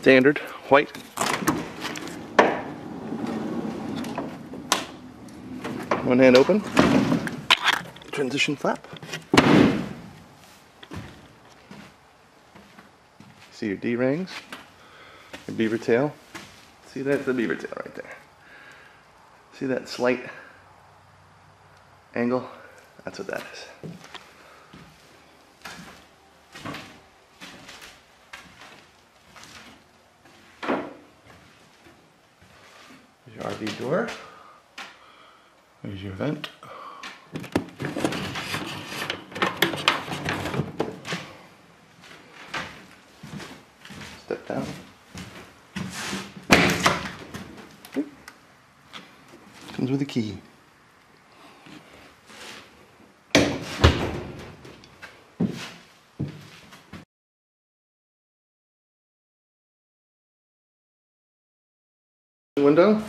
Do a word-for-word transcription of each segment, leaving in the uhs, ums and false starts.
Standard white. One hand open. Transition flap. See your D-rings, your beaver tail. See, that's the beaver tail right there. See that slight angle? That's what that is. There's your R V door. There's your vent. Step down. Comes with a key. Window.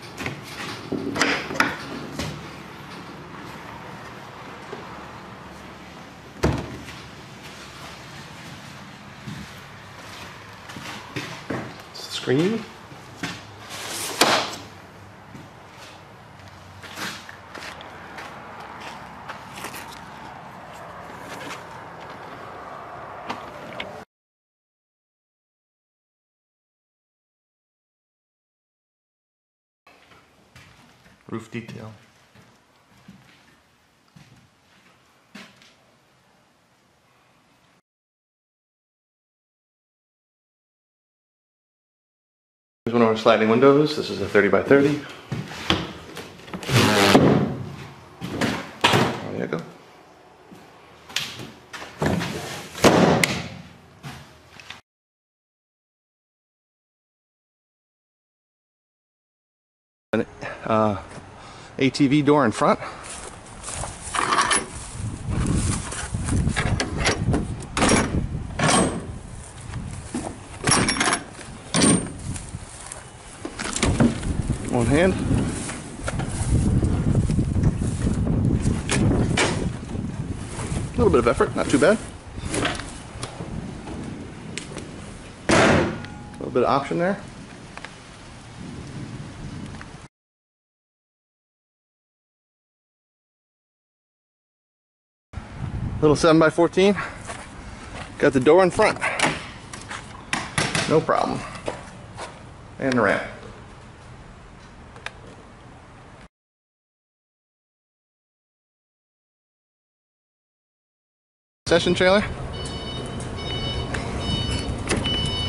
Screen. Roof detail. Here's one of our sliding windows. This is a thirty by thirty. There you go. An uh, A T V door in front. One hand. A little bit of effort, not too bad. A little bit of option there. Little seven by fourteen. Got the door in front. No problem. And the ramp. Session trailer.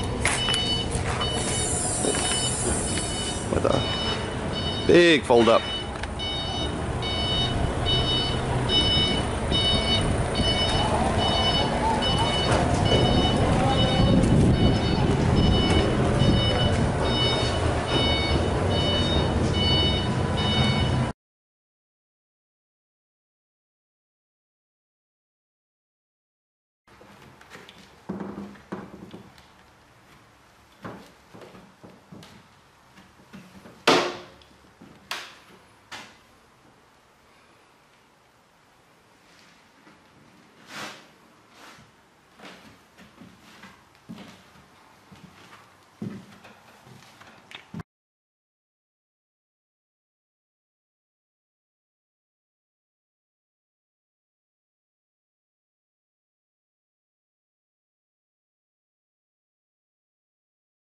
With a big fold up.